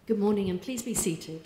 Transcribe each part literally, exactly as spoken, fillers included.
Good morning, and please be seated.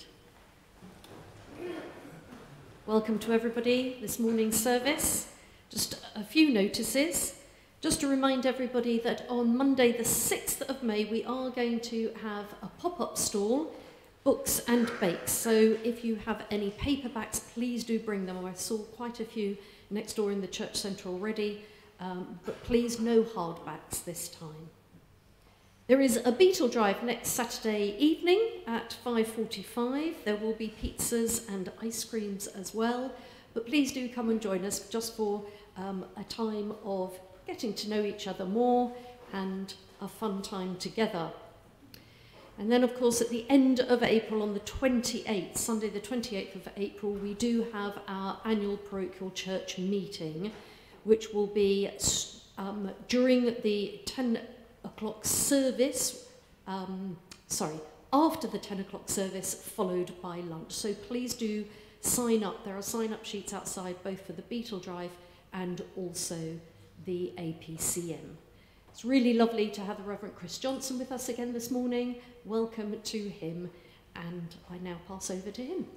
Welcome to everybody this morning's service. Just a few notices. Just to remind everybody that on Monday the sixth of May we are going to have a pop-up stall, books and bakes. So if you have any paperbacks, please do bring them. I saw quite a few next door in the church centre already, um, but please no hardbacks this time. There is a Beetle Drive next Saturday evening at five forty-five. There will be pizzas and ice creams as well. But please do come and join us just for um, a time of getting to know each other more and a fun time together. And then, of course, at the end of April, on the twenty-eighth, Sunday the twenty-eighth of April, we do have our annual parochial church meeting, which will be um, during the ten o'clock service, um, sorry, after the ten o'clock service, followed by lunch. So please do sign up. There are sign-up sheets outside, both for the Beetle Drive and also the A P C M. It's really lovely to have the Reverend Chris Johnson with us again this morning. Welcome to him, and I now pass over to him.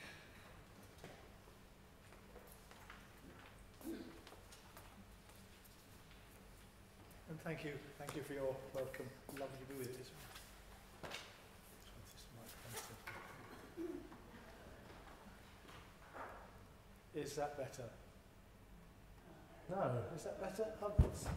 And thank you, thank you for your welcome. Lovely to be with you. Is that better? No, is that better? Oh,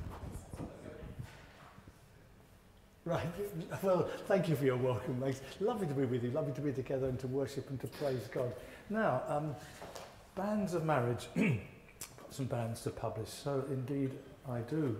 right, well, thank you for your welcome, mates. Lovely to be with you, lovely to be together and to worship and to praise God. Now, um, bands of marriage. Got some bands to publish, so indeed I do.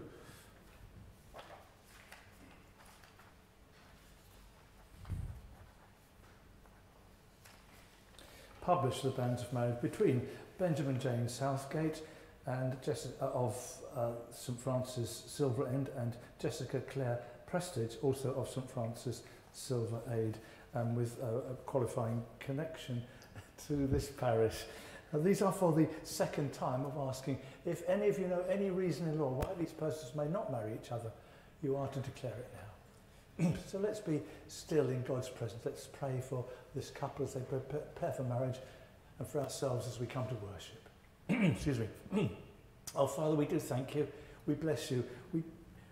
Published the bands of marriage between Benjamin Jane Southgate and Jessica of uh, St Francis Silver End and Jessica Clare Prestige, also of St Francis Silver Aid, um, with uh, a qualifying connection to this parish. Uh, these are for the second time of asking if any of you know any reason in law why these persons may not marry each other. You are to declare it now. So let's be still in God's presence. Let's pray for this couple as they prepare for marriage and for ourselves as we come to worship. Excuse me. Oh, Father, we do thank you. We bless you. We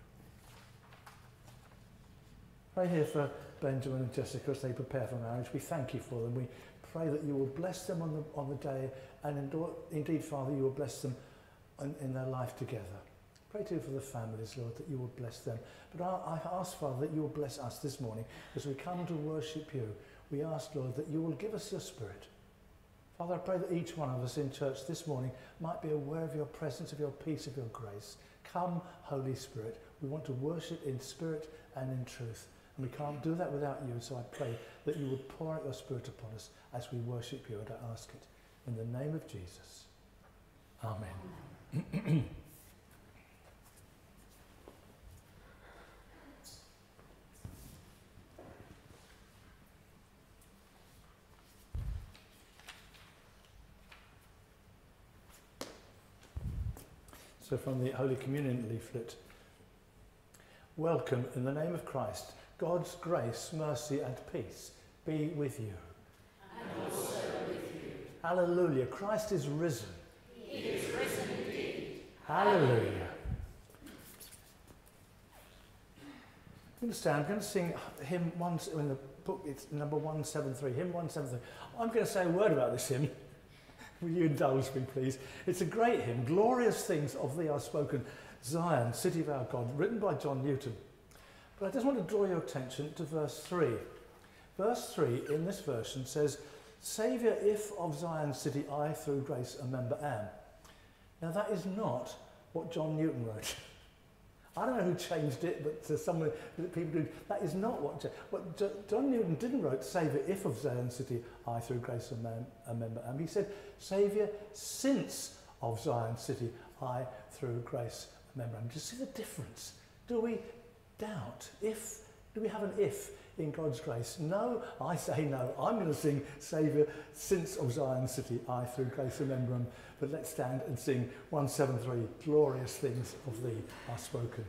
pray here for Benjamin and Jessica as they prepare for marriage. We thank you for them. We pray that you will bless them on the, on the day, and indeed, Father, you will bless them in, in their life together. Pray too for the families, Lord, that you will bless them. But I, I ask, Father, that you will bless us this morning as we come to worship you. We ask, Lord, that you will give us your Spirit. Father, I pray that each one of us in church this morning might be aware of your presence, of your peace, of your grace. Come, Holy Spirit. We want to worship in spirit and in truth. And we can't do that without you, so I pray that you would pour out your Spirit upon us as we worship you, and I ask it in the name of Jesus. Amen. So from the Holy Communion leaflet, welcome in the name of Christ. God's grace, mercy and peace be with you. And also with you. Hallelujah. Christ is risen. He is risen indeed. Hallelujah. I'm going to stand. I'm going to sing hymn one, in the book, it's number one seventy-three, hymn one seventy-three. I'm going to say a word about this hymn. Will you indulge me, please? It's a great hymn, Glorious Things of Thee Are Spoken, Zion, City of Our God, written by John Newton. But I just want to draw your attention to verse three. Verse three in this version says, Saviour, if of Zion City I through grace a member am. Now that is not what John Newton wrote. I don't know who changed it, but to some people do. That is not what, what John Newton didn't write, Saviour, if of Zion City I through grace a, man, a member am. He said, Saviour, since of Zion City I through grace a member am. Do you see the difference? Do we doubt? If, do we have an if in God's grace? No, I say no. I'm going to sing Saviour, since of Zion City I through grace a member am. But let's stand and sing one seventy-three, Glorious Things of Thee Are Spoken.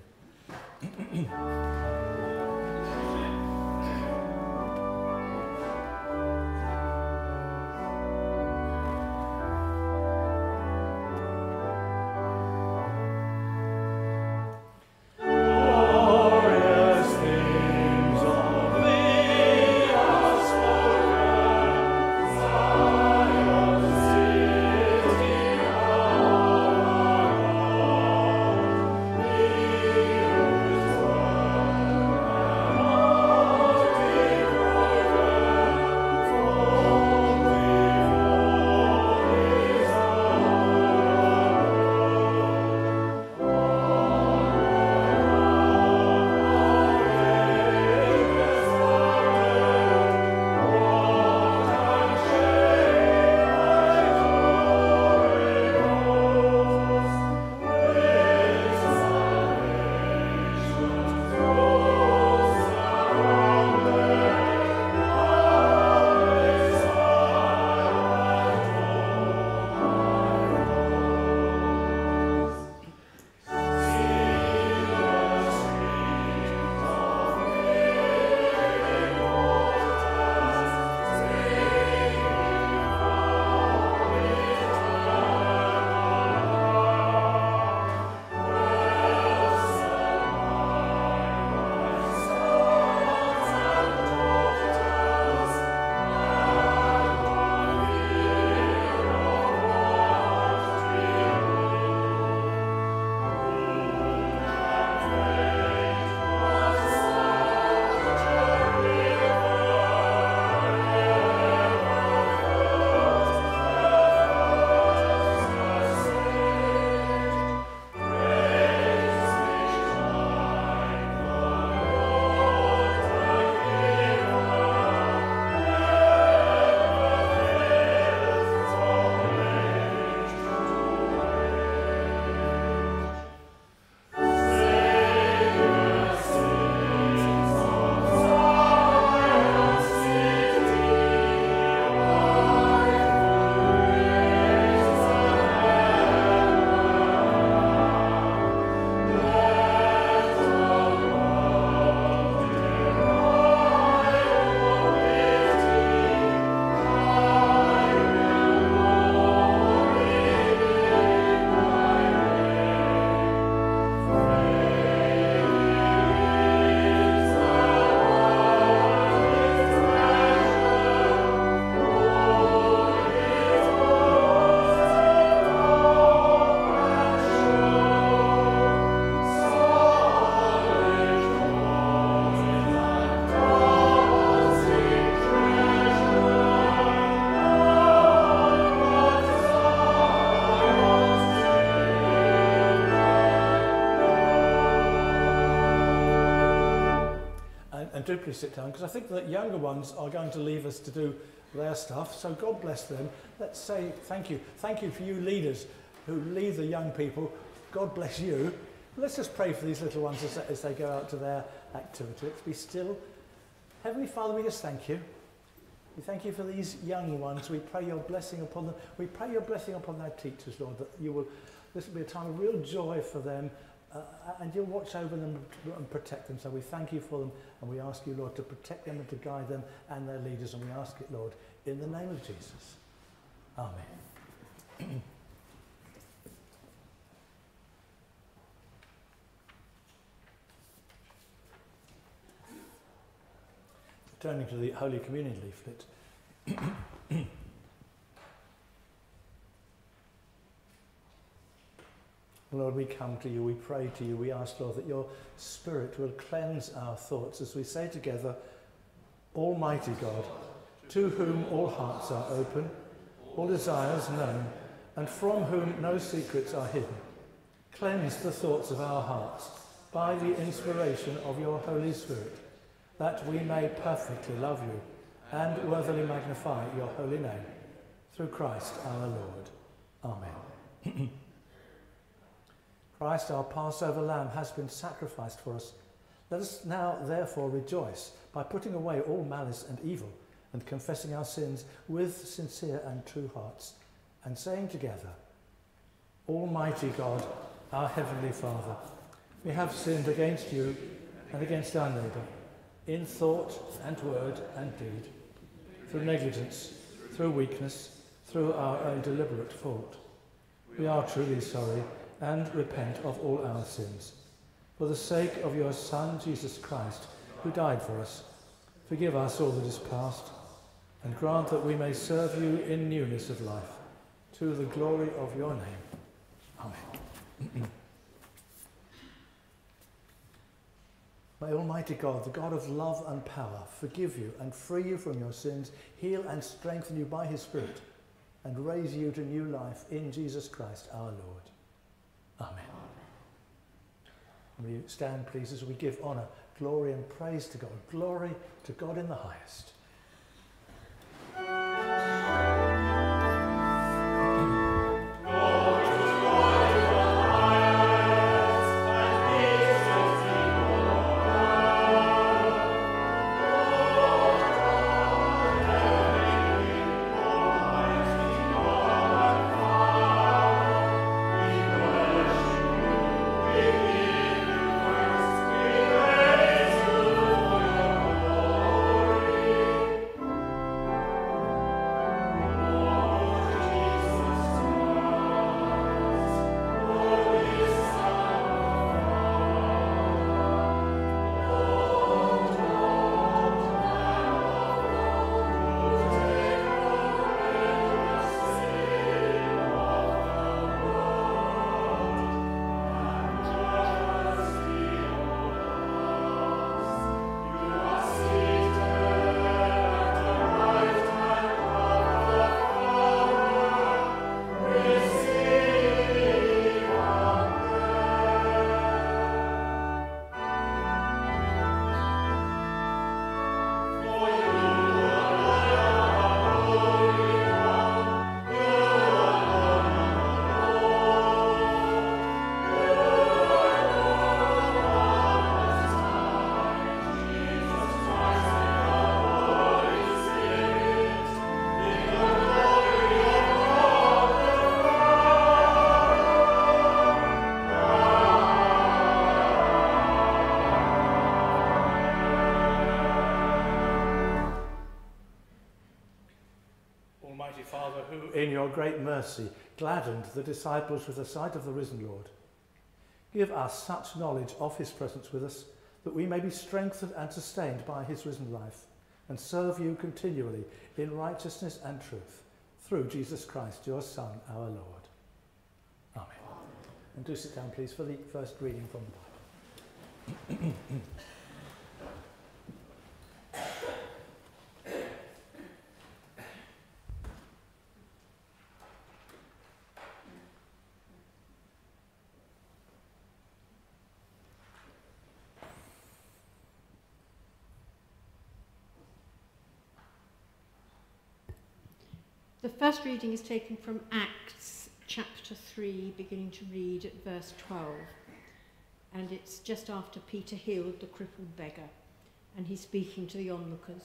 and do please sit down, because I think that younger ones are going to leave us to do their stuff, so God bless them. Let's say thank you. Thank you for you leaders who lead the young people. God bless you. Let's just pray for these little ones as, as they go out to their activity. Let's be still. Heavenly Father, we just thank you. We thank you for these young ones. We pray your blessing upon them. We pray your blessing upon their teachers, Lord, that you will, this will be a time of real joy for them, uh, and you'll watch over them and protect them. So we thank you for them, and we ask you, Lord, to protect them and to guide them and their leaders, and we ask it, Lord, in the name of Jesus. Amen. Turning to the Holy Communion leaflet. Lord, we come to you, we pray to you, we ask, Lord, that your Spirit will cleanse our thoughts as we say together, Almighty God, to whom all hearts are open, all desires known, and from whom no secrets are hidden. Cleanse the thoughts of our hearts by the inspiration of your Holy Spirit, that we may perfectly love you and worthily magnify your holy name. Through Christ our Lord. Amen. Christ, our Passover lamb, has been sacrificed for us. Let us now therefore rejoice by putting away all malice and evil and confessing our sins with sincere and true hearts, and saying together, Almighty God, our Heavenly Father, we have sinned against you and against our neighbour, in thought and word and deed, through negligence, through weakness, through our own deliberate fault. We are truly sorry and repent of all our sins. For the sake of your Son, Jesus Christ, who died for us, forgive us all that is past, and grant that we may serve you in newness of life, to the glory of your name. Amen. May Almighty God, the God of love and power, forgive you and free you from your sins, heal and strengthen you by his Spirit, and raise you to new life in Jesus Christ our Lord. Amen. Will you stand, please, as we give honour, glory and praise to God. Glory to God in the highest. Father, who in your great mercy gladdened the disciples with the sight of the risen Lord, give us such knowledge of his presence with us that we may be strengthened and sustained by his risen life and serve you continually in righteousness and truth through Jesus Christ, your Son, our Lord. Amen. And do sit down, please, for the first reading from the Bible. The first reading is taken from Acts chapter three, beginning to read at verse twelve. And it's just after Peter healed the crippled beggar, and he's speaking to the onlookers.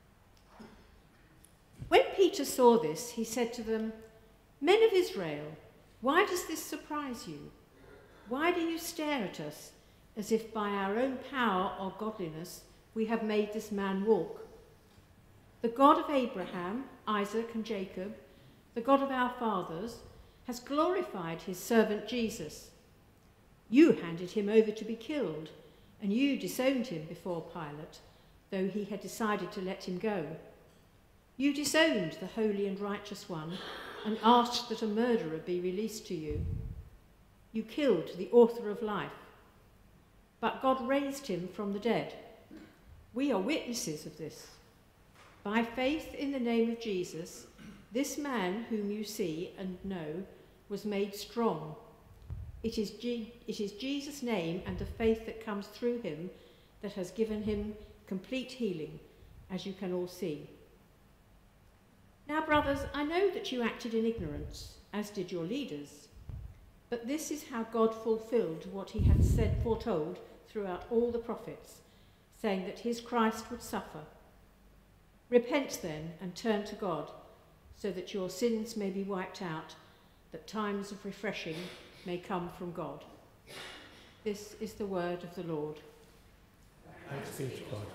When Peter saw this, he said to them, "Men of Israel, why does this surprise you? Why do you stare at us as if by our own power or godliness we have made this man walk? The God of Abraham, Isaac, and Jacob, the God of our fathers, has glorified his servant Jesus. You handed him over to be killed, and you disowned him before Pilate, though he had decided to let him go. You disowned the holy and righteous one and asked that a murderer be released to you. You killed the author of life, but God raised him from the dead. We are witnesses of this. By faith in the name of Jesus, this man whom you see and know was made strong. It is, G- it is Jesus' name and the faith that comes through him that has given him complete healing, as you can all see. Now, brothers, I know that you acted in ignorance, as did your leaders. But this is how God fulfilled what he had said, foretold throughout all the prophets, saying that his Christ would suffer. Repent then and turn to God, so that your sins may be wiped out, that times of refreshing may come from God." This is the word of the Lord. Thanks be to God.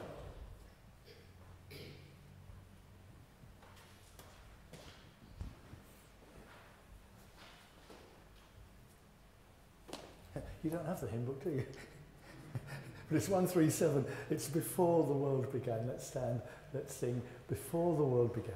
You don't have the hymn book, do you? But it's one three seven. It's before the world began. Let's stand, let's sing Before the World Began.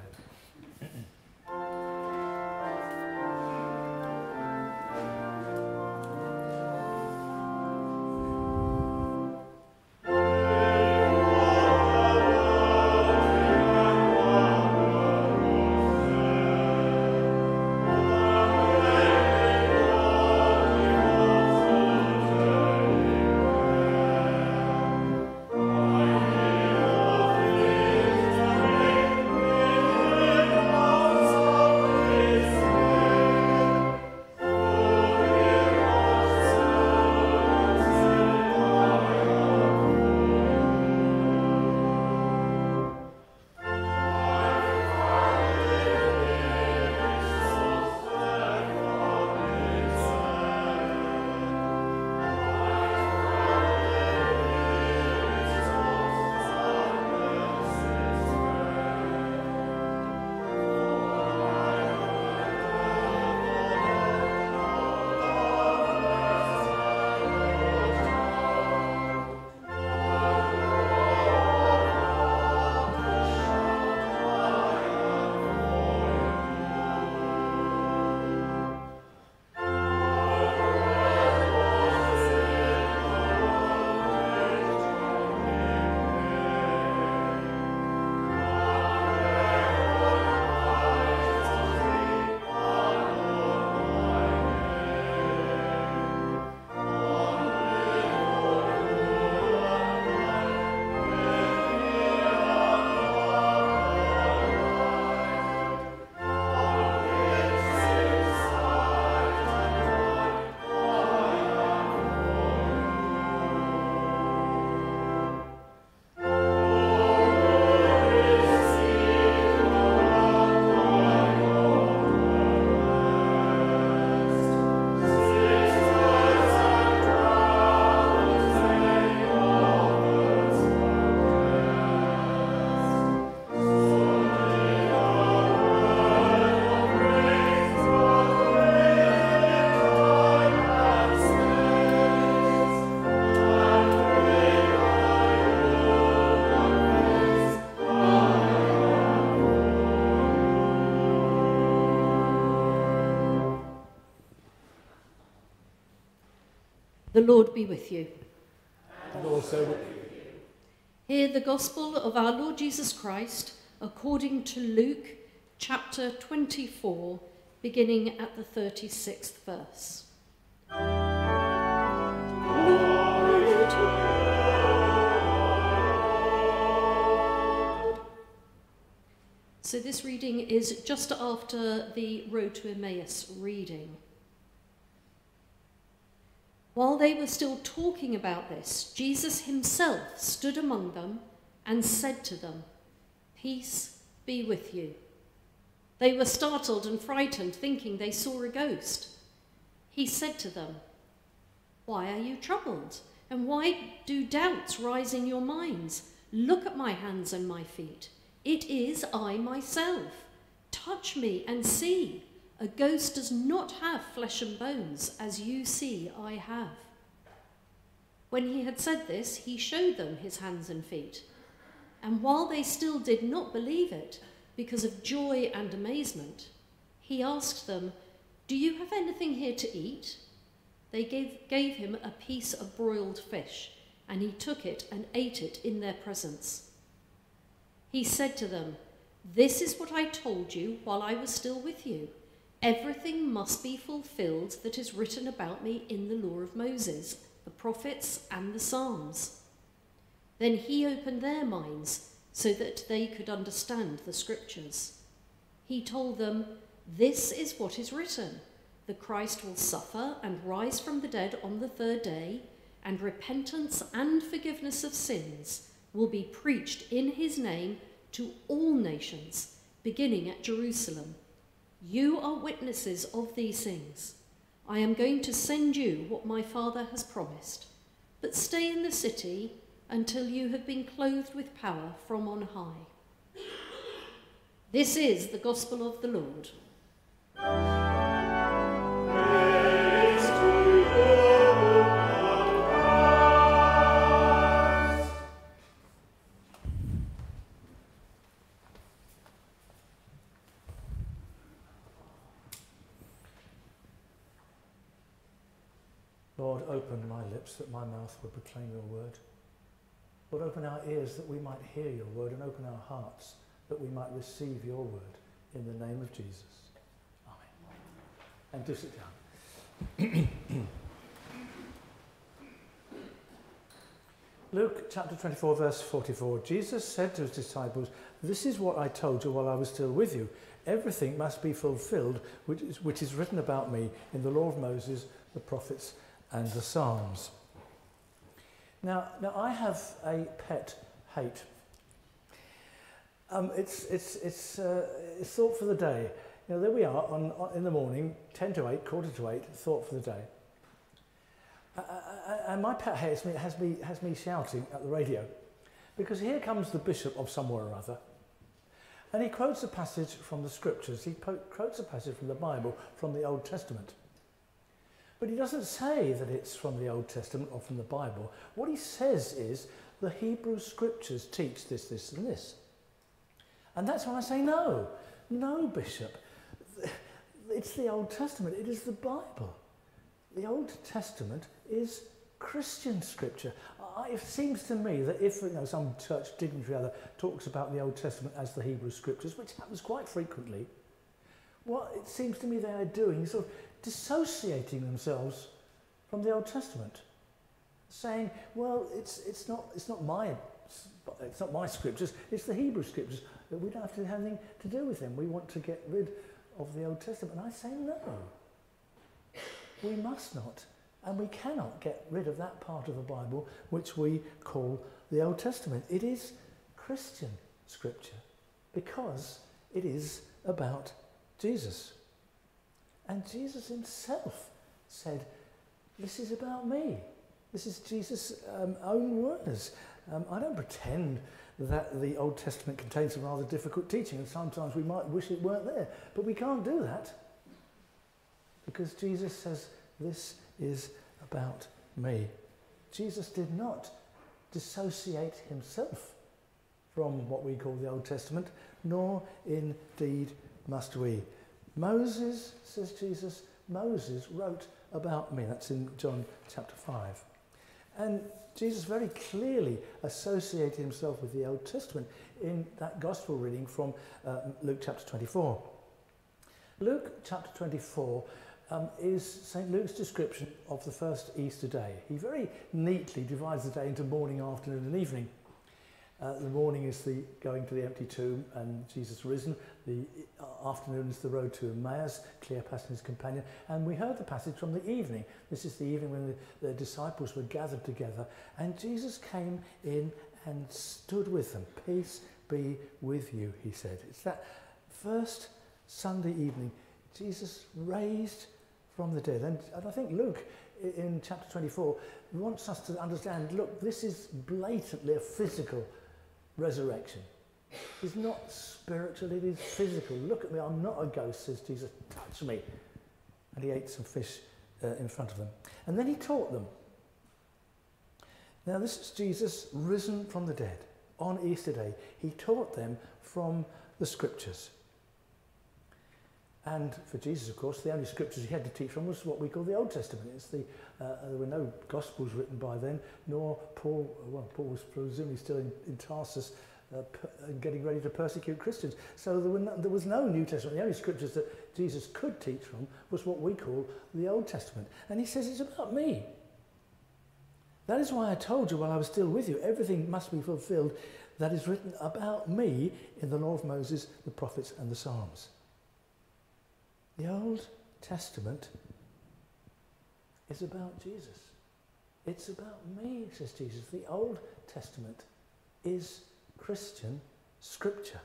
The Lord be with you. And also with Hear the gospel of our Lord Jesus Christ according to Luke chapter twenty-four, beginning at the thirty-sixth verse. So this reading is just after the Road to Emmaus reading. While they were still talking about this, Jesus himself stood among them and said to them, "Peace be with you." They were startled and frightened, thinking they saw a ghost. He said to them, "Why are you troubled? And why do doubts rise in your minds? Look at my hands and my feet. It is I myself. Touch me and see. A ghost does not have flesh and bones, as you see I have." When he had said this, he showed them his hands and feet. And while they still did not believe it, because of joy and amazement, he asked them, "Do you have anything here to eat?" They gave, gave him a piece of broiled fish, and he took it and ate it in their presence. He said to them, "This is what I told you while I was still with you. Everything must be fulfilled that is written about me in the law of Moses, the prophets, and the Psalms." Then he opened their minds so that they could understand the scriptures. He told them, "This is what is written. The Christ will suffer and rise from the dead on the third day, and repentance and forgiveness of sins will be preached in his name to all nations, beginning at Jerusalem. You are witnesses of these things. I am going to send you what my Father has promised, but stay in the city until you have been clothed with power from on high." This is the gospel of the Lord. Praise to you. Lord, open my lips that my mouth would proclaim your word. Lord, open our ears that we might hear your word, and open our hearts that we might receive your word in the name of Jesus. Amen. And do sit down. Luke chapter twenty-four, verse forty-four. Jesus said to his disciples, "This is what I told you while I was still with you. Everything must be fulfilled which is, which is written about me in the law of Moses, the prophets, and the Psalms." Now, now I have a pet hate. Um, it's, it's, it's, uh, it's thought for the day. You know, there we are on, on, in the morning, ten to eight, quarter to eight, thought for the day. Uh, and my pet hate has me, has, me, has me shouting at the radio, because here comes the bishop of somewhere or other, and he quotes a passage from the scriptures. He po- quotes a passage from the Bible, from the Old Testament. But he doesn't say that it's from the Old Testament or from the Bible. What he says is the Hebrew scriptures teach this, this, and this. And that's when I say no. No, Bishop. It's the Old Testament. It is the Bible. The Old Testament is Christian scripture. I, it seems to me that if you know, some church dignitary or other talks about the Old Testament as the Hebrew scriptures, which happens quite frequently, what it seems to me they are doing is sort of dissociating themselves from the Old Testament, saying, "Well, it's it's not it's not my it's not my scriptures. It's the Hebrew scriptures. We don't have to have anything to do with them. We want to get rid of the Old Testament." And I say no. We must not, and we cannot get rid of that part of the Bible which we call the Old Testament. It is Christian scripture because it is about Jesus. And Jesus himself said, "This is about me." This is Jesus' um, own words. Um, I don't pretend that the Old Testament contains some rather difficult teaching, and sometimes we might wish it weren't there, but we can't do that because Jesus says, "This is about me." Jesus did not dissociate himself from what we call the Old Testament, nor indeed must we. Moses, says Jesus, Moses wrote about me. That's in John chapter five. And Jesus very clearly associated himself with the Old Testament in that gospel reading from uh, Luke chapter twenty-four. Luke chapter twenty-four um, is Saint Luke's description of the first Easter day. He very neatly divides the day into morning, afternoon and evening. Uh, the morning is the going to the empty tomb and Jesus risen. The afternoon is the road to Emmaus, Cleopas and his companion. And we heard the passage from the evening. This is the evening when the, the disciples were gathered together. And Jesus came in and stood with them. Peace be with you, he said. It's that first Sunday evening, Jesus raised from the dead. And, and I think Luke, in chapter twenty-four, wants us to understand, look, this is blatantly a physical resurrection. It's not spiritual, it is physical. Look at me, I'm not a ghost, says Jesus. Touch me. And he ate some fish uh, in front of them. And then he taught them. Now this is Jesus risen from the dead on Easter Day. He taught them from the scriptures. And for Jesus, of course, the only scriptures he had to teach from was what we call the Old Testament. It's the, uh, there were no Gospels written by then, nor Paul, well, Paul was presumably still in, in Tarsus, uh, per, uh, getting ready to persecute Christians. So there, were no, there was no New Testament. The only scriptures that Jesus could teach from was what we call the Old Testament. And he says, it's about me. That is why I told you while I was still with you, everything must be fulfilled that is written about me in the law of Moses, the prophets and the Psalms. The Old Testament is about Jesus. It's about me, says Jesus. The Old Testament is Christian scripture.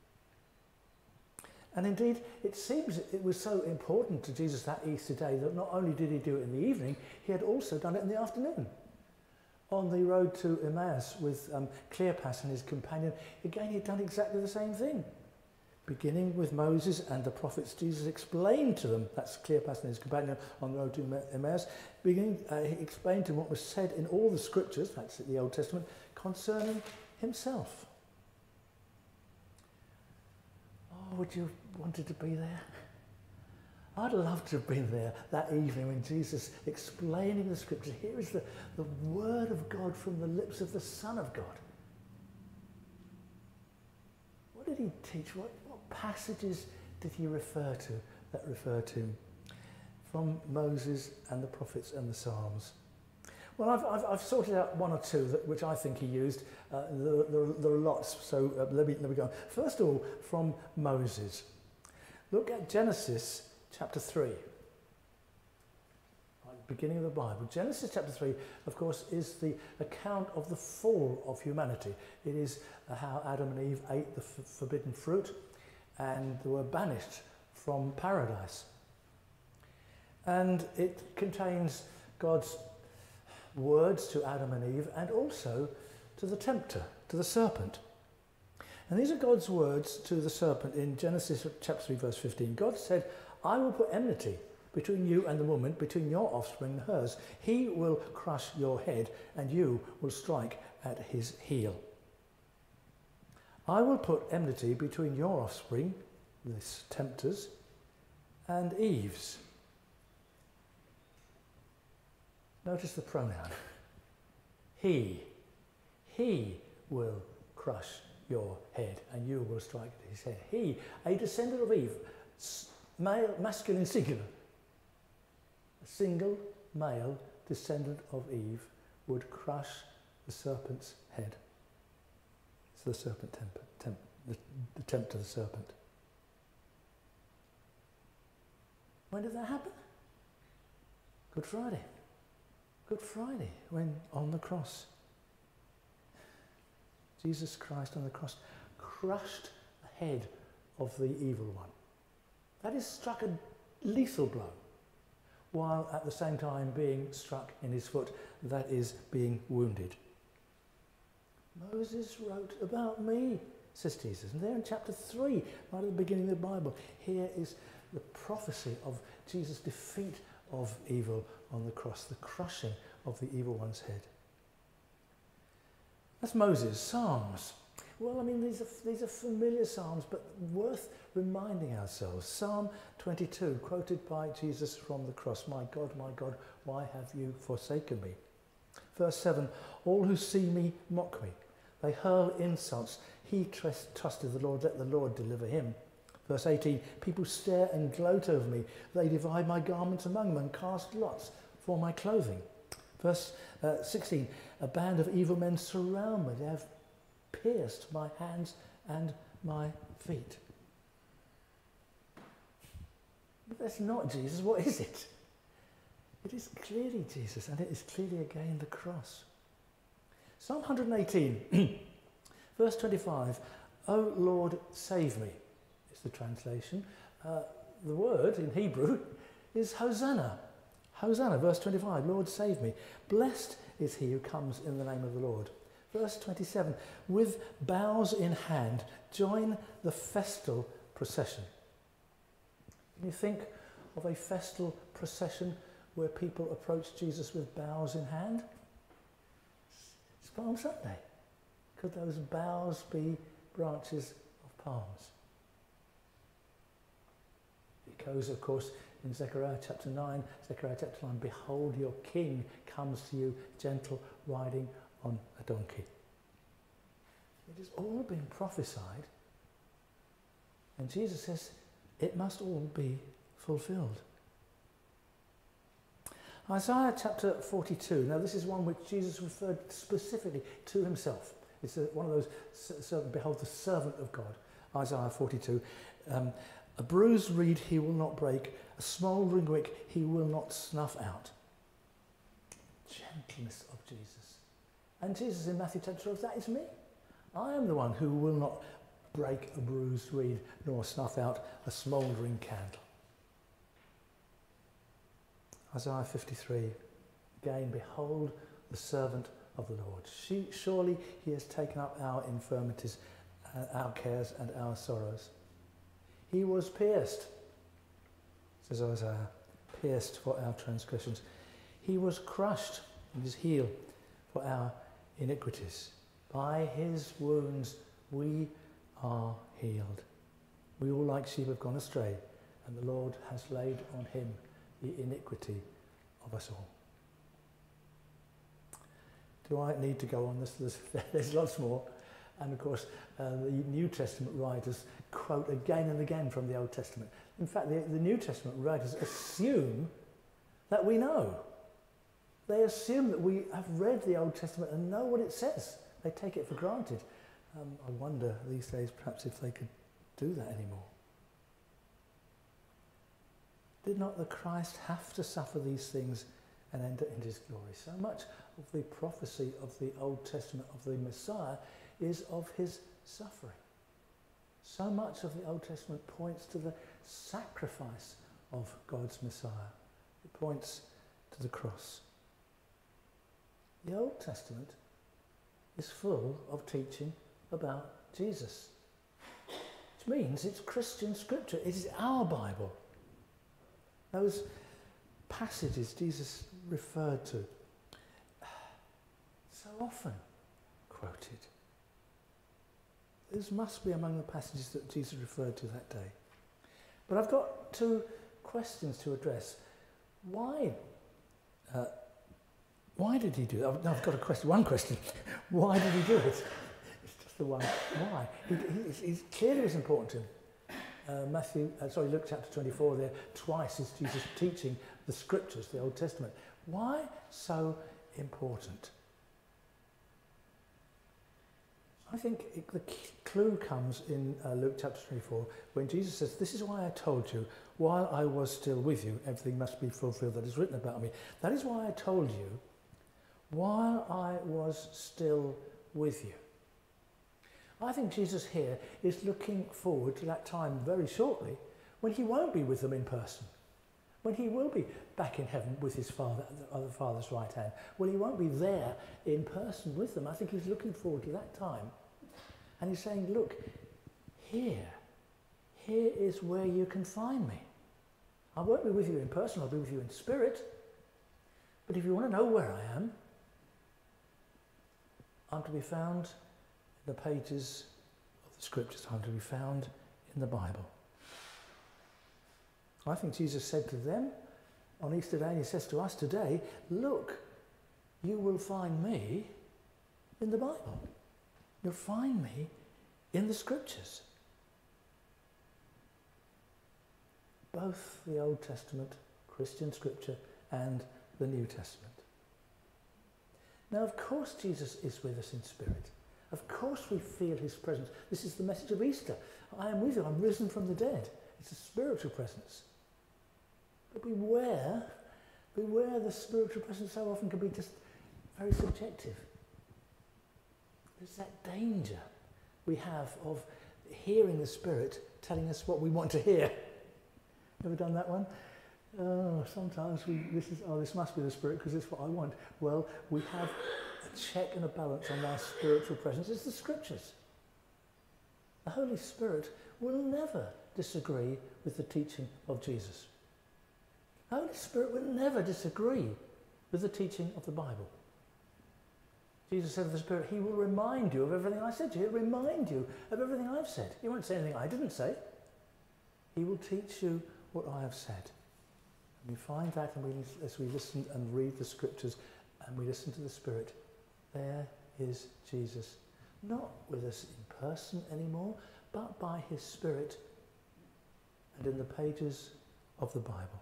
And indeed, it seems it was so important to Jesus that Easter day that not only did he do it in the evening, he had also done it in the afternoon. On the road to Emmaus with um, Cleopas and his companion, again, he'd done exactly the same thing. Beginning with Moses and the prophets, Jesus explained to them, that's Cleopas and his companion on the road to Emmaus, beginning, uh, he explained to them what was said in all the scriptures, that's the Old Testament, concerning himself. Oh, would you have wanted to be there? I'd love to have been there that evening when Jesus explaining the scriptures. Here is the, the word of God from the lips of the Son of God. What did he teach? What, what passages did he refer to that refer to him? From Moses and the prophets and the Psalms. Well, I've, I've, I've sorted out one or two that, which I think he used. Uh, there, there, there are lots, so uh, let, me, let me go on. First of all, from Moses. Look at Genesis chapter three. Right, beginning of the Bible. Genesis chapter three, of course, is the account of the fall of humanity. It is uh, how Adam and Eve ate the f- forbidden fruit and they were banished from paradise. And it contains God's words to Adam and Eve and also to the tempter, to the serpent. And these are God's words to the serpent in Genesis chapter three, verse fifteen. God said, I will put enmity between you and the woman, between your offspring and hers. He will crush your head, and you will strike at his heel. I will put enmity between your offspring, this tempter's, and Eve's. Notice the pronoun. He. He will crush your head, and you will strike at his head. He, a descendant of Eve, male, masculine singular. A single male descendant of Eve would crush the serpent's head. So the serpent temper, temp, the, the tempter, the serpent. When did that happen? Good Friday. Good Friday, when on the cross, Jesus Christ on the cross crushed the head of the evil one. That is, struck a lethal blow, while at the same time being struck in his foot, that is, being wounded. Moses wrote about me, says Jesus. And there in chapter three, right at the beginning of the Bible, here is the prophecy of Jesus' defeat of evil on the cross, the crushing of the evil one's head. That's Moses. Psalms. Well, I mean, these are, these are familiar psalms, but worth reminding ourselves. Psalm twenty-two, quoted by Jesus from the cross. My God, my God, why have you forsaken me? Verse seven, all who see me mock me. They hurl insults. He trust, trusted the Lord, let the Lord deliver him. Verse eighteen, people stare and gloat over me. They divide my garments among them and cast lots for my clothing. Verse uh, sixteen, a band of evil men surround me. They have pierced my hands and my feet. But that's not Jesus. What is it? It is clearly Jesus, and it is clearly again the cross. Psalm one eighteen, verse twenty-five, O Lord, save me, is the translation. Uh, the word in Hebrew is Hosanna. Hosanna, verse twenty-five, Lord, save me. Blessed is he who comes in the name of the Lord. Verse twenty-seven, with boughs in hand, join the festal procession. Can you think of a festal procession where people approach Jesus with boughs in hand? It's Palm Sunday. Could those boughs be branches of palms? It goes, of course, in Zechariah chapter nine, Zechariah chapter nine, behold, your king comes to you, gentle, riding on a donkey. It has all been prophesied, and Jesus says it must all be fulfilled. Isaiah chapter forty-two, now this is one which Jesus referred specifically to himself. It's a, one of those, servant, behold the servant of God, Isaiah forty-two. Um, a bruised reed he will not break, a smouldering wick he will not snuff out. Gentleness of Jesus. And Jesus in Matthew chapter twelve, that is me. I am the one who will not break a bruised reed nor snuff out a smouldering candle. Isaiah fifty-three, again, behold the servant of the Lord. She, surely he has taken up our infirmities, uh, our cares and our sorrows. He was pierced, says Isaiah, pierced for our transgressions. He was crushed in his heel for our iniquities. By his wounds we are healed. We all like sheep have gone astray, and the Lord has laid on him the iniquity of us all. Do I need to go on this? There's, there's lots more. And of course, uh, the New Testament writers quote again and again from the Old Testament. In fact, the, the New Testament writers assume that we know. They assume that we have read the Old Testament and know what it says. They take it for granted. Um, I wonder these days perhaps if they could do that anymore. Did not the Christ have to suffer these things and enter into his glory? So much of the prophecy of the Old Testament of the Messiah is of his suffering. So much of the Old Testament points to the sacrifice of God's Messiah. It points to the cross. The Old Testament is full of teaching about Jesus, which means it's Christian scripture. It is our Bible. Those passages Jesus referred to, so often quoted. Those must be among the passages that Jesus referred to that day. But I've got two questions to address. Why? Uh, why did he do that? No, I've got a question. One question. Why did he do it? It's just the one. Why? He, he, he clearly was important to him. Uh, Matthew, uh, sorry, Luke chapter twenty-four. There, twice is Jesus teaching the scriptures, the Old Testament. Why so important? I think it, the clue comes in uh, Luke chapter twenty-four when Jesus says, "This is why I told you, while I was still with you, everything must be fulfilled that is written about me. That is why I told you, while I was still with you." I think Jesus here is looking forward to that time very shortly when he won't be with them in person, when he will be back in heaven with his Father at the Father's right hand, when he won't be there in person with them. I think he's looking forward to that time. And he's saying, look, here, here is where you can find me. I won't be with you in person, I'll be with you in spirit. But if you want to know where I am, I'm to be found in the pages of the scriptures. I'm to be found in the Bible. I think Jesus said to them on Easter Day, and he says to us today, look, you will find me in the Bible. You'll find me in the scriptures. Both the Old Testament, Christian scripture, and the New Testament. Now, of course, Jesus is with us in spirit. Of course we feel his presence. This is the message of Easter. I am with you, I'm risen from the dead. It's a spiritual presence. But beware, beware the spiritual presence so often can be just very subjective. There's that danger we have of hearing the Spirit telling us what we want to hear. Ever done that one? Oh, sometimes we, this is, oh, this must be the Spirit because it's what I want. Well, we have a check and a balance on our spiritual presence. It's the Scriptures. The Holy Spirit will never disagree with the teaching of Jesus. The Holy Spirit will never disagree with the teaching of the Bible. Jesus said of the Spirit, he will remind you of everything I said to you. He'll remind you of everything I've said. He won't say anything I didn't say. He will teach you what I have said. And we find that and we, as we listen and read the Scriptures and we listen to the Spirit, there is Jesus. Not with us in person anymore, but by his Spirit and in the pages of the Bible.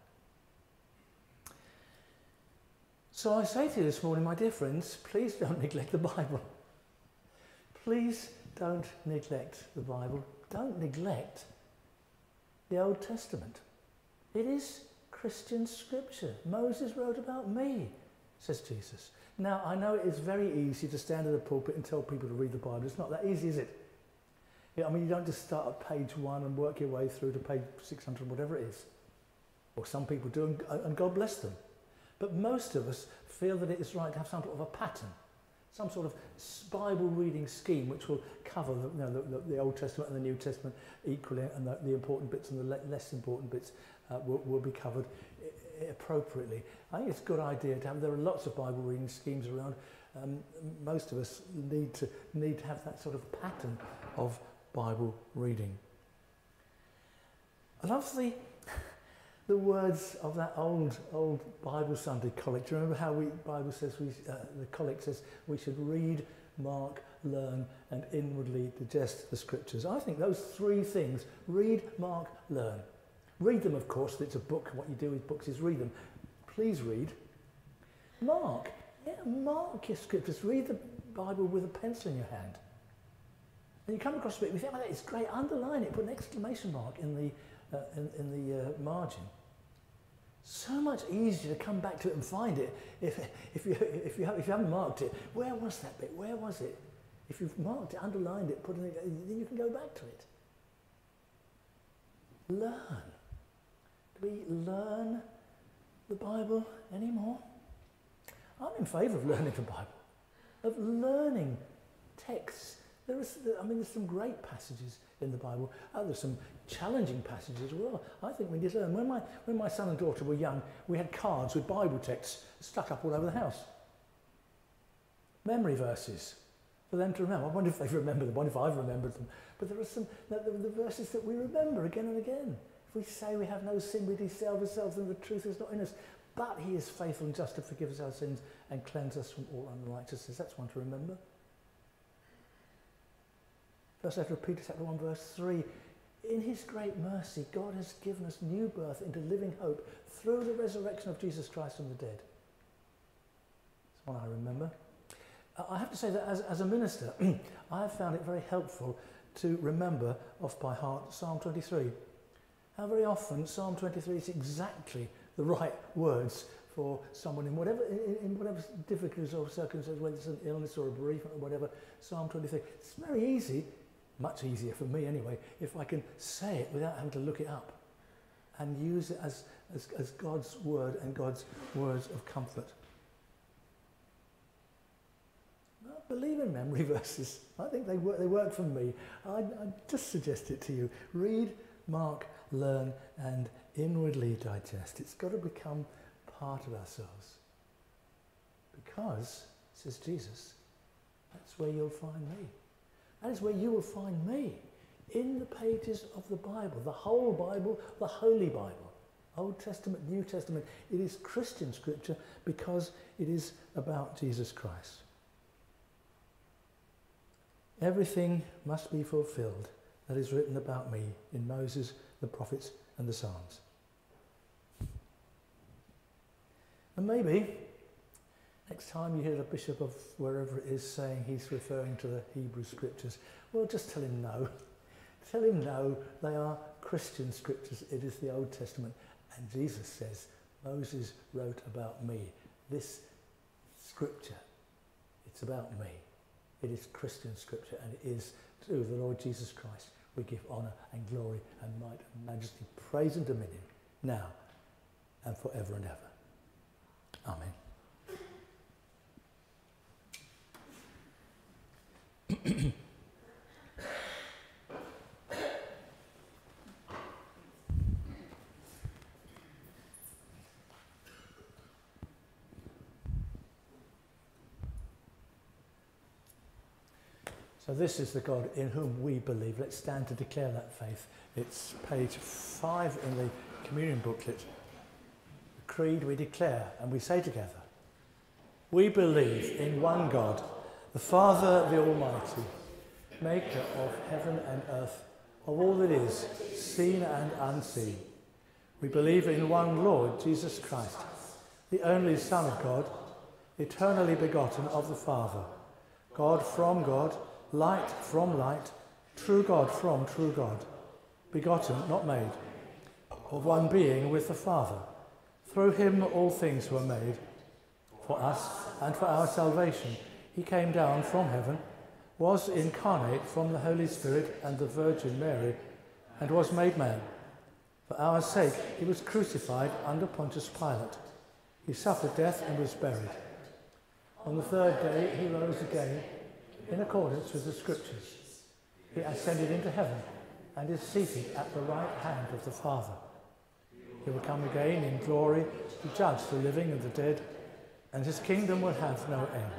So I say to you this morning, my dear friends, please don't neglect the Bible. Please don't neglect the Bible. Don't neglect the Old Testament. It is Christian scripture. Moses wrote about me, says Jesus. Now, I know it is very easy to stand in the pulpit and tell people to read the Bible. It's not that easy, is it? Yeah, I mean, you don't just start at page one and work your way through to page six hundred, whatever it is. Or some people do, and, and God bless them. But most of us feel that it is right to have some sort of a pattern, some sort of Bible reading scheme which will cover the, you know, the, the, the Old Testament and the New Testament equally, and the, the important bits and the le- less important bits uh, will, will be covered I- appropriately. I think it's a good idea to have, there are lots of Bible reading schemes around. Um, most of us need to, need to have that sort of pattern of Bible reading. I love the... The words of that old, old Bible Sunday collect. Do you remember how we Bible says we, uh, the collect says we should read, mark, learn, and inwardly digest the Scriptures? I think those three things: read, mark, learn. Read them, of course. It's a book. What you do with books is read them. Please read. Mark. Yeah, mark your Scriptures. Read the Bible with a pencil in your hand. And you come across a bit, you think, oh, it's great. Underline it. Put an exclamation mark in the uh, in, in the uh, margin. So much easier to come back to it and find it if, if, you, if, you, if you haven't marked it. Where was that bit? Where was it? If you've marked it, underlined it, put it in, then you can go back to it. Learn. Do we learn the Bible anymore? I'm in favour of learning the Bible, of learning texts. There is, I mean, there's some great passages in the Bible. Oh, there's some challenging passages as well. I think we need to learn. When my, when my son and daughter were young, we had cards with Bible texts stuck up all over the house. Memory verses for them to remember. I wonder if they've remembered them. I wonder if I've remembered them. But there are some the, the verses that we remember again and again. If we say we have no sin, we deceive ourselves and the truth is not in us. But he is faithful and just to forgive us our sins and cleanse us from all unrighteousness. That's one to remember. First letter of Peter, chapter one, verse three. In his great mercy, God has given us new birth into living hope through the resurrection of Jesus Christ from the dead. That's one I remember. Uh, I have to say that as, as a minister, I have found it very helpful to remember off by heart Psalm twenty-three. How very often Psalm twenty-three is exactly the right words for someone in whatever in, in whatever difficulties or circumstances, whether it's an illness or a bereavement or whatever. Psalm twenty-three. It's very easy. Much easier for me anyway, if I can say it without having to look it up and use it as, as, as God's word and God's words of comfort. I believe in memory verses. I think they work, they work for me. I, I just suggest it to you. Read, mark, learn, and inwardly digest. It's got to become part of ourselves. Because, says Jesus, that's where you'll find me. That is where you will find me, in the pages of the Bible, the whole Bible, the Holy Bible, Old Testament, New Testament. It is Christian scripture because it is about Jesus Christ. Everything must be fulfilled that is written about me in Moses, the prophets, and the Psalms. And maybe, Next time you hear the bishop of wherever it is saying he's referring to the Hebrew scriptures, well, just tell him no. Tell him no, they are Christian scriptures. It is the Old Testament. And Jesus says, Moses wrote about me. This scripture, it's about me. It is Christian scripture, and it is to the Lord Jesus Christ we give honour and glory and might and majesty, praise and dominion, now and forever and ever. Amen. So this is the God in whom we believe. Let's stand to declare that faith. It's page five in the communion booklet. The creed we declare and we say together, we believe in one God, the Father, the Almighty, maker of heaven and earth, of all that is, seen and unseen. We believe in one Lord, Jesus Christ, the only Son of God, eternally begotten of the Father, God from God, light from light, true God from true God, begotten, not made, of one being with the Father. Through him all things were made. For us and for our salvation, he came down from heaven, was incarnate from the Holy Spirit and the Virgin Mary, and was made man. For our sake he was crucified under Pontius Pilate. He suffered death and was buried. On the third day he rose again, in accordance with the Scriptures. He ascended into heaven and is seated at the right hand of the Father. He will come again in glory to judge the living and the dead, and his kingdom will have no end.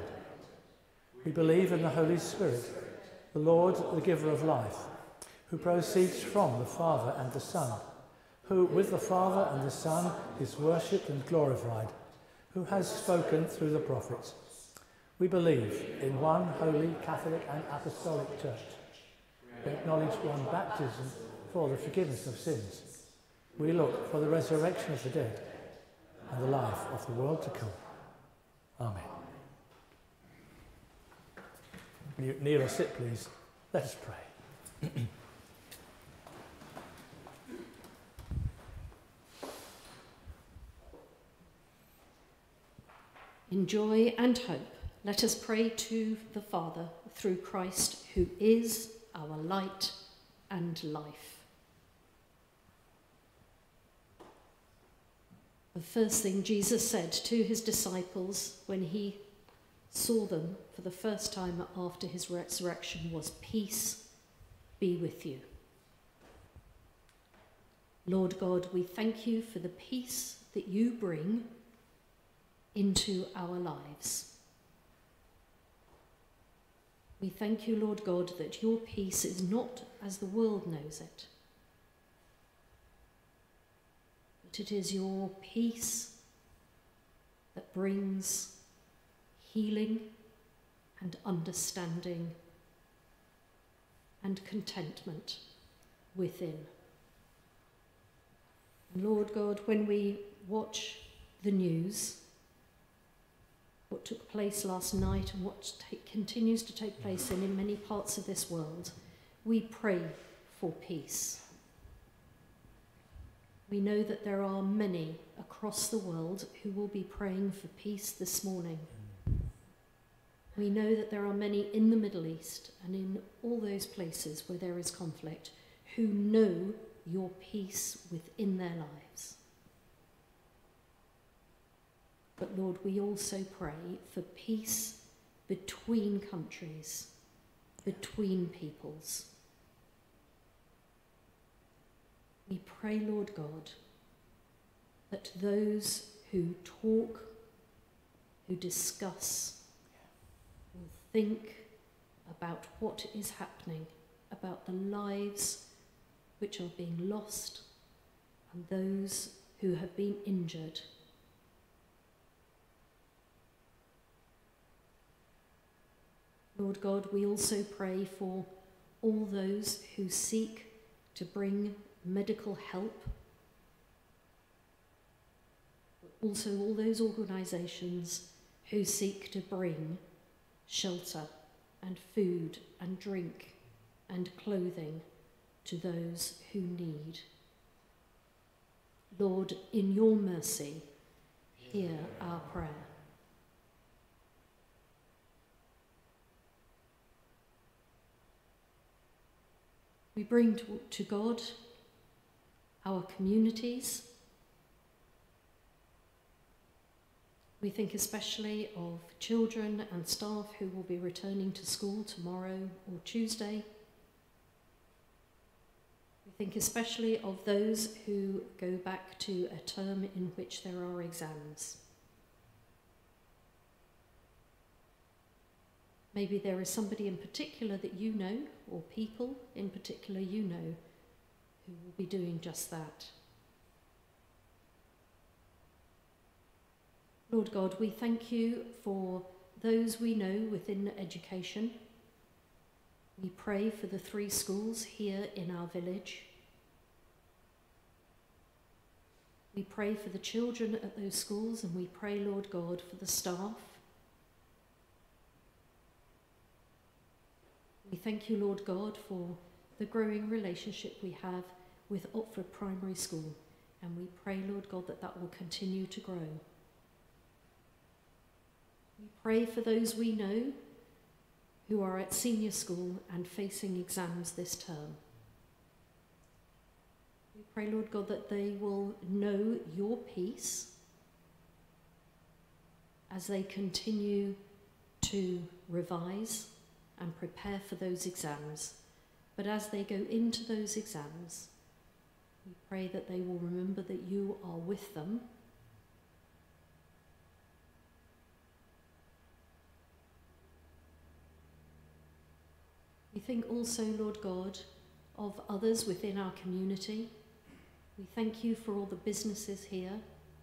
We believe in the Holy Spirit, the Lord, the giver of life, who proceeds from the Father and the Son, who with the Father and the Son is worshipped and glorified, who has spoken through the prophets. We believe in one holy, Catholic and Apostolic Church. We acknowledge one baptism for the forgiveness of sins. We look for the resurrection of the dead and the life of the world to come. Amen. Will you kneel or sit, please? Let us pray. In joy and hope, let us pray to the Father through Christ, who is our light and life. The first thing Jesus said to his disciples when he saw them for the first time after his resurrection was, "Peace be with you." Lord God, we thank you for the peace that you bring into our lives. We thank you, Lord God, that your peace is not as the world knows it, but it is your peace that brings healing and understanding and contentment within. And Lord God, when we watch the news, what took place last night and what ta- continues to take place in, in many parts of this world, we pray for peace. We know that there are many across the world who will be praying for peace this morning. We know that there are many in the Middle East and in all those places where there is conflict who know your peace within their lives. But Lord, we also pray for peace between countries, between peoples. We pray, Lord God, that those who talk, who discuss, will think about what is happening, about the lives which are being lost and those who have been injured. Lord God, we also pray for all those who seek to bring medical help, also all those organisations who seek to bring shelter and food and drink and clothing to those who need. Lord, in your mercy, hear our prayer. We bring to, to God our communities. We think especially of children and staff who will be returning to school tomorrow or Tuesday. We think especially of those who go back to a term in which there are exams. Maybe there is somebody in particular that you know, or people in particular you know, who will be doing just that. Lord God, we thank you for those we know within education. We pray for the three schools here in our village. We pray for the children at those schools, and we pray, Lord God, for the staff. We thank you, Lord God, for the growing relationship we have with Otford Primary School, and we pray, Lord God, that that will continue to grow. We pray for those we know who are at senior school and facing exams this term. We pray, Lord God, that they will know your peace as they continue to revise and prepare for those exams. But as they go into those exams, we pray that they will remember that you are with them. We think also, Lord God, of others within our community. We thank you for all the businesses here.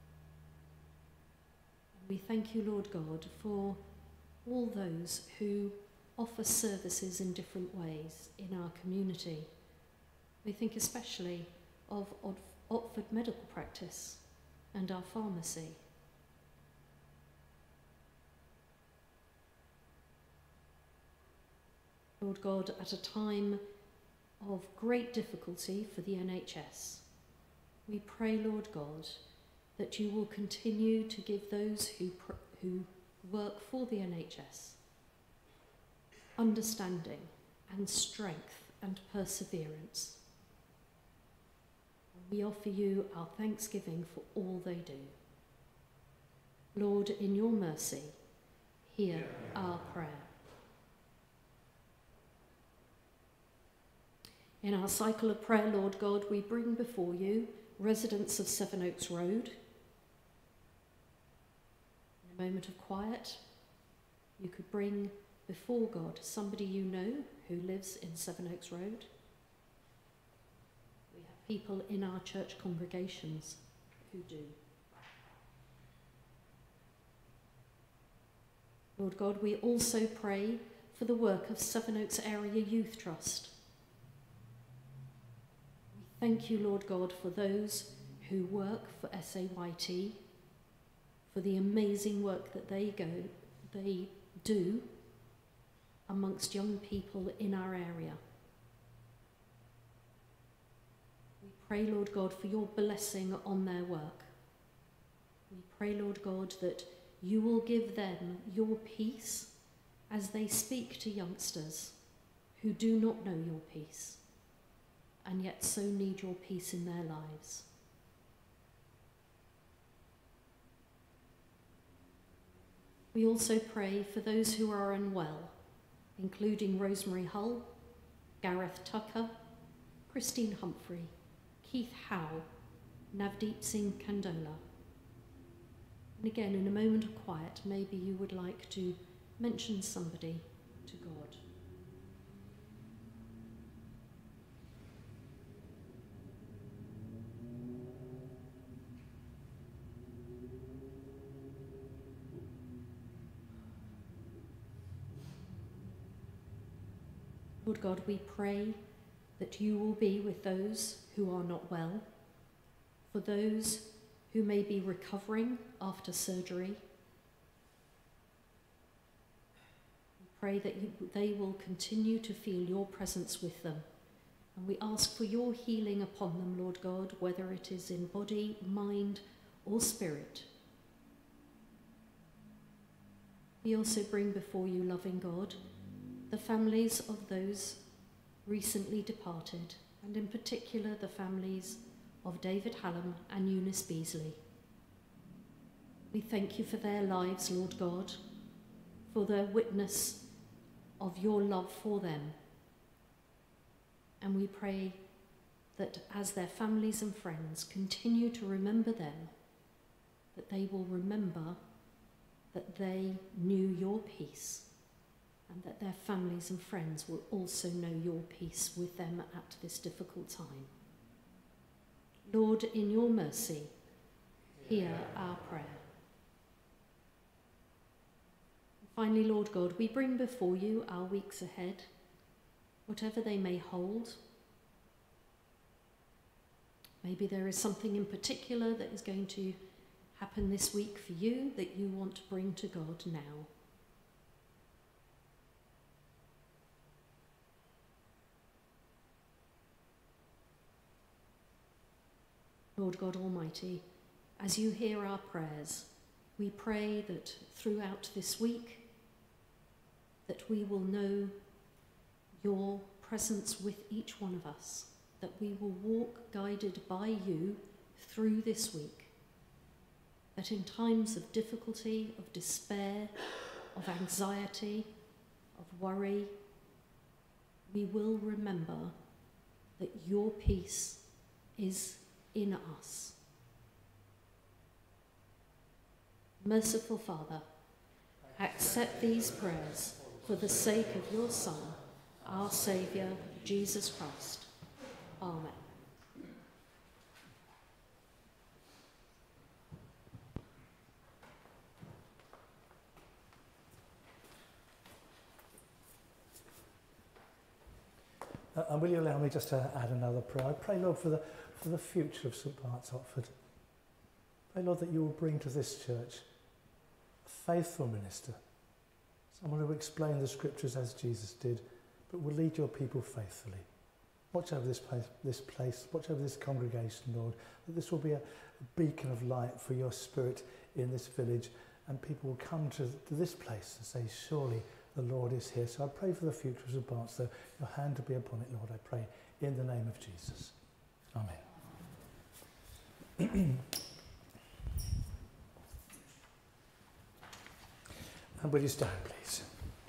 We thank you, Lord God, for all those who offer services in different ways in our community. We think especially of Otford Medical Practice and our pharmacy. Lord God, at a time of great difficulty for the N H S, we pray, Lord God, that you will continue to give those who, pr- who work for the N H S understanding and strength and perseverance. We offer you our thanksgiving for all they do. Lord, in your mercy, hear yeah. our prayer. In our cycle of prayer, Lord God, we bring before you residents of Sevenoaks Road. In a moment of quiet, you could bring before God somebody you know who lives in Sevenoaks Road. We have people in our church congregations who do. Lord God, we also pray for the work of Sevenoaks Area Youth Trust. We thank you, Lord God, for those who work for S A Y T, for the amazing work that they go, they do amongst young people in our area. We pray, Lord God, for your blessing on their work. We pray, Lord God, that you will give them your peace as they speak to youngsters who do not know your peace and yet so need your peace in their lives. We also pray for those who are unwell, including Rosemary Hull, Gareth Tucker, Christine Humphrey, Keith Howe, Navdeep Singh Kandola. And again, in a moment of quiet, maybe you would like to mention somebody to God. Lord God, we pray that you will be with those who are not well, for those who may be recovering after surgery, Pray that you, they will continue to feel your presence with them. And we ask for your healing upon them, Lord God, whether it is in body, mind, or spirit. We also bring before you, loving God, the families of those recently departed, and in particular the families of David Hallam and Eunice Beasley. We thank you for their lives, Lord God, for their witness of your love for them. And we pray that as their families and friends continue to remember them, that they will remember that they knew your peace, and that their families and friends will also know your peace with them at this difficult time. Lord, in your mercy, hear our prayer. Finally, Lord God, we bring before you our weeks ahead, whatever they may hold. Maybe there is something in particular that is going to happen this week for you that you want to bring to God now. Lord God Almighty, as you hear our prayers, we pray that throughout this week that we will know your presence with each one of us, that we will walk guided by you through this week, that in times of difficulty, of despair, of anxiety, of worry, we will remember that your peace is in us. Merciful Father, accept these prayers for the sake of your Son, our Saviour, Jesus Christ. Amen. Uh, and will you allow me just to add another prayer? I pray, Lord, for the, for the future of St Barts, Oxford. Pray, Lord, that you will bring to this church a faithful minister, someone who will explain the scriptures as Jesus did, but will lead your people faithfully. Watch over this place, this place, watch over this congregation, Lord, that this will be a, a beacon of light for your spirit in this village, and people will come to, to this place and say, surely the Lord is here. So I pray for the future of St Barts, though, your hand to be upon it, Lord, I pray, in the name of Jesus. Amen. And will you stand, please?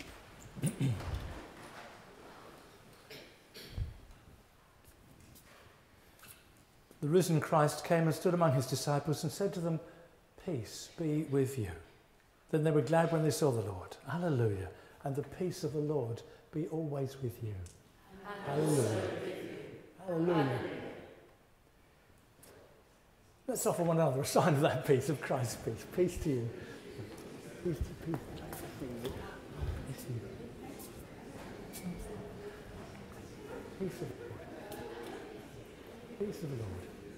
The risen Christ came and stood among his disciples and said to them, peace be with you. Then they were glad when they saw the Lord. Hallelujah. And the peace of the Lord be always with you. And Hallelujah. Hallelujah. Hallelujah. Let's offer one another a sign of that peace, of Christ's peace. Peace to you. Peace to peace. Peace to you. Peace of the Lord. Peace of the Lord.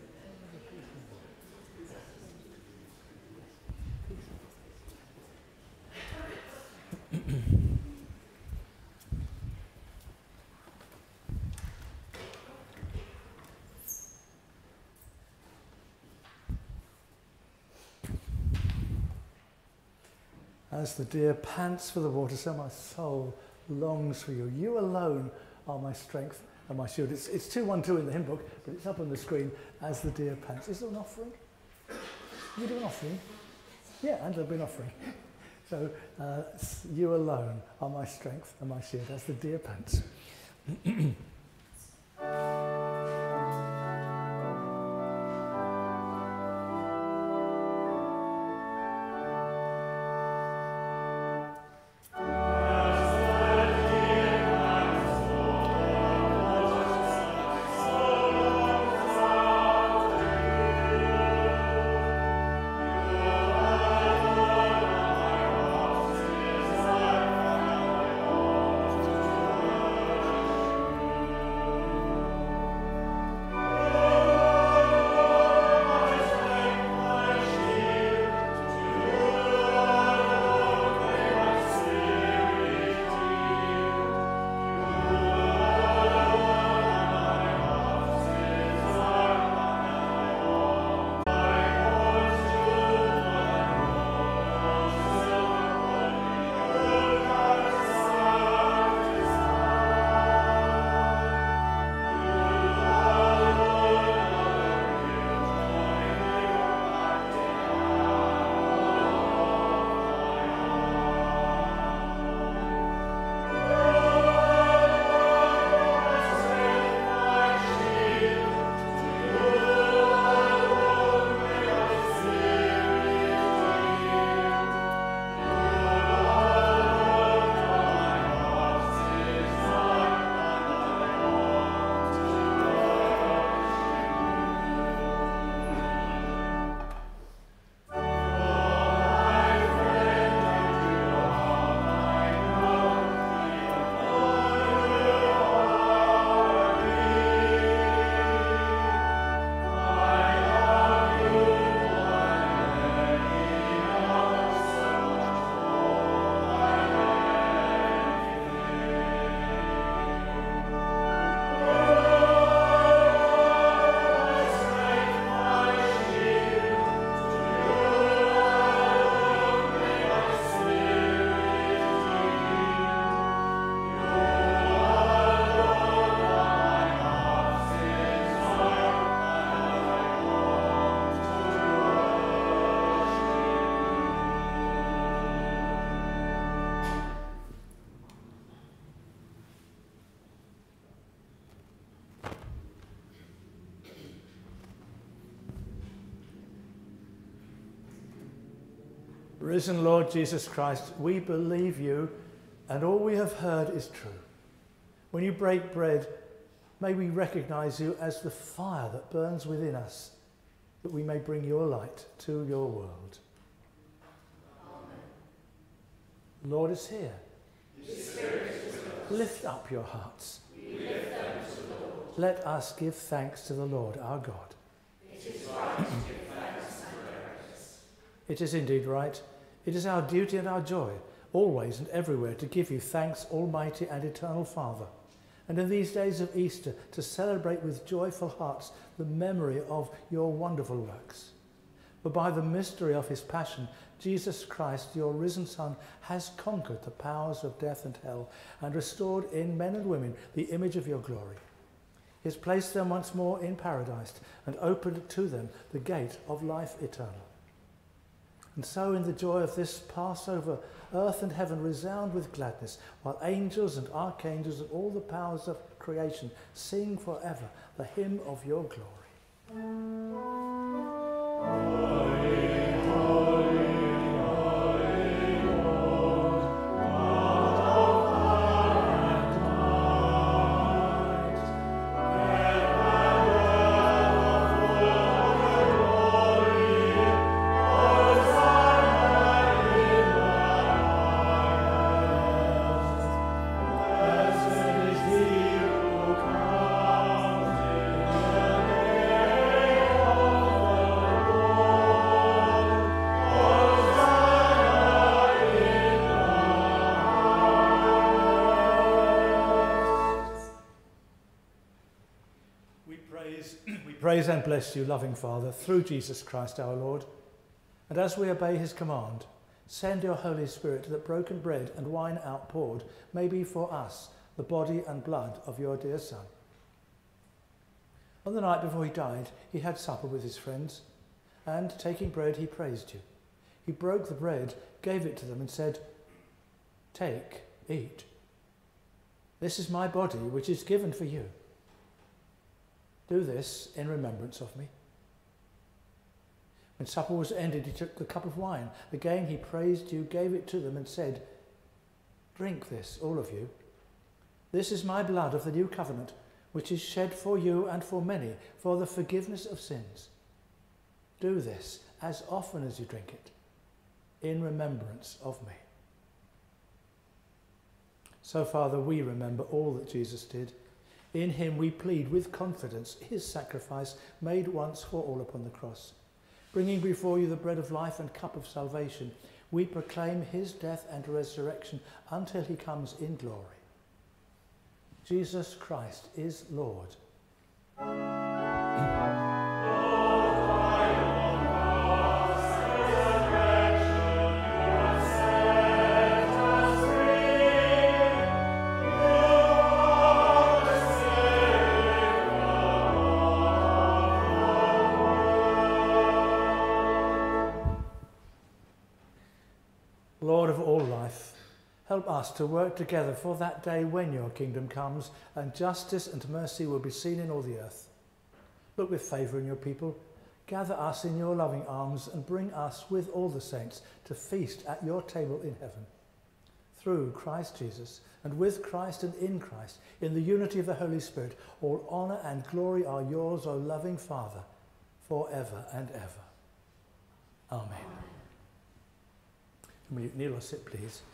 As the deer pants for the water, so my soul longs for you. You alone are my strength and my shield. It's, it's two one two in the hymn book, but it's up on the screen, as the deer pants. Is there an offering? You do an offering? Yeah, and there'll be an offering. So, uh, you alone are my strength and my shield, as the deer pants. Risen Lord Jesus Christ, we believe you, and all we have heard is true. When you break bread, may we recognize you as the fire that burns within us, that we may bring your light to your world. Amen. Lord is here. His Spirit is with us. Lift up your hearts. We lift them to the Lord. Let us give thanks to the Lord our God. It is right to give thanks and praise. It is indeed right. It is our duty and our joy, always and everywhere, to give you thanks, Almighty and Eternal Father. And in these days of Easter, to celebrate with joyful hearts the memory of your wonderful works. For by the mystery of his passion, Jesus Christ, your risen Son, has conquered the powers of death and hell and restored in men and women the image of your glory. He has placed them once more in paradise and opened to them the gate of life eternal. And so in the joy of this Passover, earth and heaven resound with gladness, while angels and archangels and all the powers of creation sing forever the hymn of your glory. Praise and bless you, loving Father, through Jesus Christ our Lord. And as we obey his command, send your Holy Spirit that broken bread and wine outpoured may be for us the body and blood of your dear Son. On the night before he died, he had supper with his friends, and taking bread, he praised you. He broke the bread, gave it to them, and said, "Take, eat. This is my body, which is given for you. Do this in remembrance of me." When supper was ended, he took the cup of wine. Again he praised you, gave it to them, and said, "Drink this, all of you. This is my blood of the new covenant, which is shed for you and for many for the forgiveness of sins. Do this as often as you drink it, in remembrance of me." So, Father, we remember all that Jesus did. In him we plead with confidence his sacrifice made once for all upon the cross. Bringing before you the bread of life and cup of salvation, we proclaim his death and resurrection until he comes in glory. Jesus Christ is Lord. Lord of all life, help us to work together for that day when your kingdom comes and justice and mercy will be seen in all the earth. Look with favour on your people, gather us in your loving arms and bring us with all the saints to feast at your table in heaven. Through Christ Jesus and with Christ and in Christ, in the unity of the Holy Spirit, all honour and glory are yours, O loving Father, for ever and ever. Amen. Will you kneel or sit, please?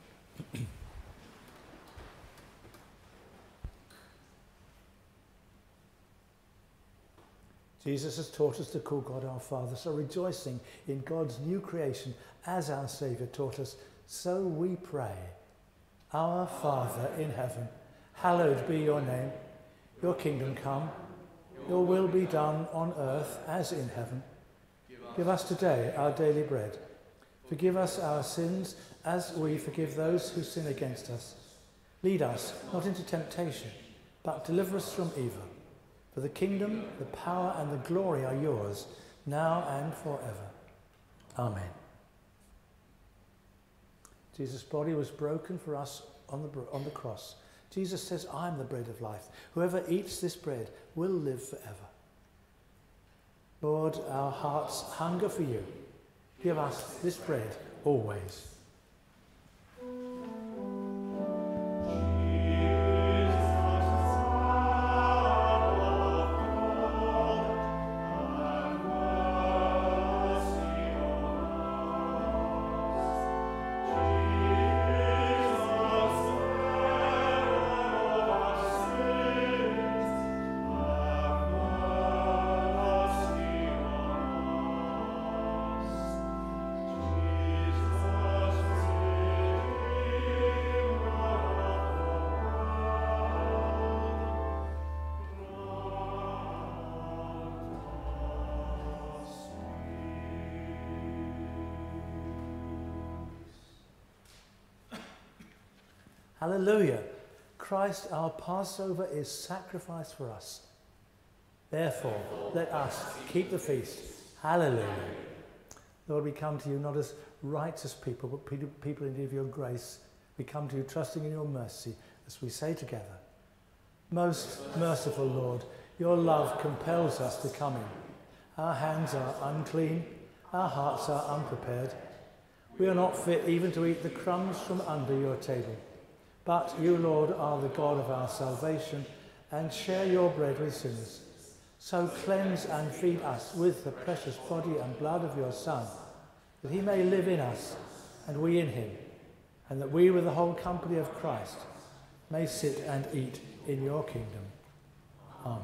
Jesus has taught us to call God our Father, so rejoicing in God's new creation as our Saviour taught us, so we pray. Our Father in heaven, hallowed be your name. Your kingdom come, your will be done on earth as in heaven. Give us today our daily bread. Forgive us our sins as we forgive those who sin against us. Lead us not into temptation, but deliver us from evil. For the kingdom, the power and the glory are yours, now and forever. Amen. Jesus' body was broken for us on the, on the cross. Jesus says, "I am the bread of life. Whoever eats this bread will live forever." Lord, our hearts hunger for you. Give us this bread always. Hallelujah. Christ our Passover is sacrificed for us. Therefore, let us keep the feast. Hallelujah. Lord, we come to you not as righteous people, but people in need of your grace. We come to you trusting in your mercy as we say together, most merciful Lord, your love compels us to come in. Our hands are unclean, our hearts are unprepared. We are not fit even to eat the crumbs from under your table. But you, Lord, are the God of our salvation, and share your bread with sinners. So cleanse and feed us with the precious body and blood of your Son, that he may live in us, and we in him, and that we with the whole company of Christ may sit and eat in your kingdom. Amen.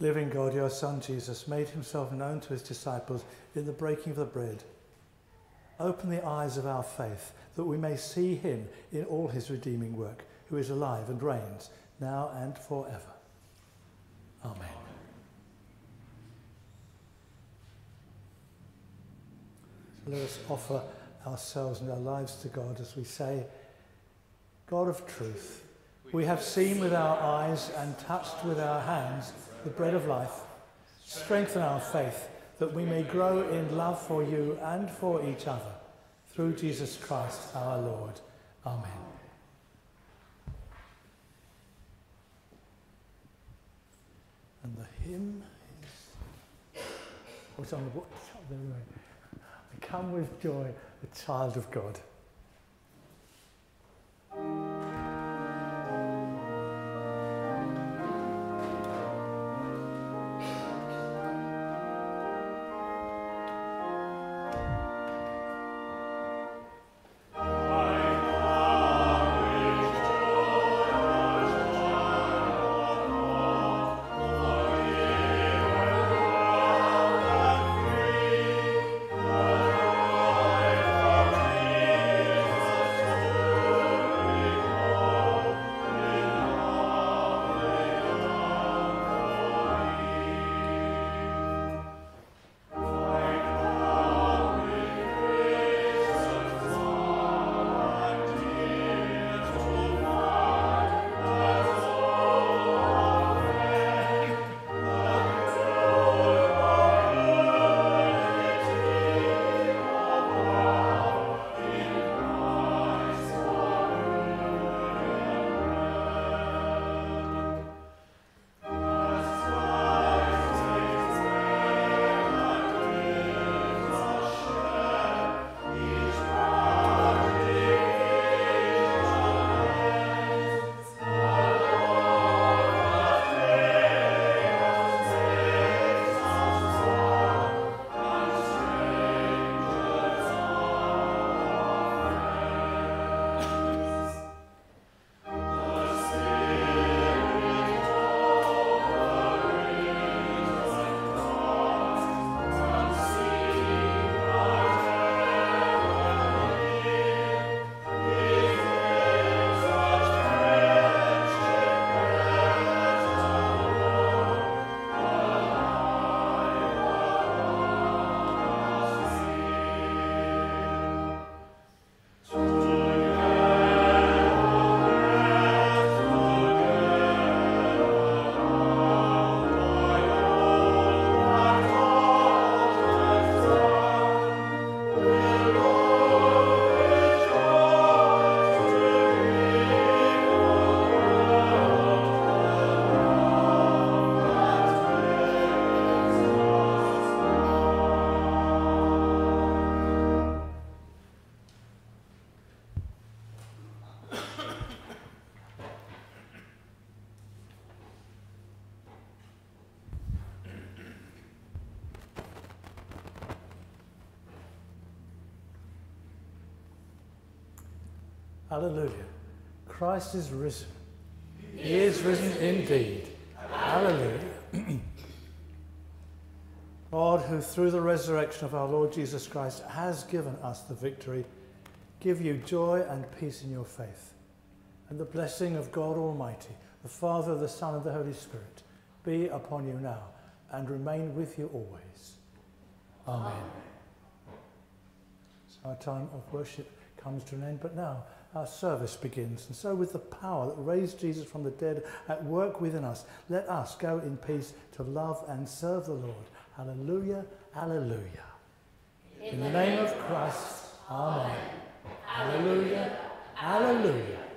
Living God, your Son Jesus made himself known to his disciples in the breaking of the bread. Open the eyes of our faith, that we may see him in all his redeeming work, who is alive and reigns, now and forever. Amen. So let us offer ourselves and our lives to God as we say, God of truth, we have seen with our eyes and touched with our hands the bread of life. Strengthen our faith, that we may grow in love for you and for each other, through Jesus Christ our Lord. Amen. And the hymn is, oh, it's on the book. I come with joy, the child of God. Hallelujah. Christ is risen. He is risen indeed. Hallelujah. God, who through the resurrection of our Lord Jesus Christ has given us the victory, give you joy and peace in your faith. And the blessing of God Almighty, the Father, the Son, and the Holy Spirit, be upon you now and remain with you always. Amen. So our time of worship comes to an end, but now our service begins. And so with the power that raised Jesus from the dead at work within us, let us go in peace to love and serve the Lord. Hallelujah, hallelujah. In, in the name of Christ, amen. Hallelujah, hallelujah.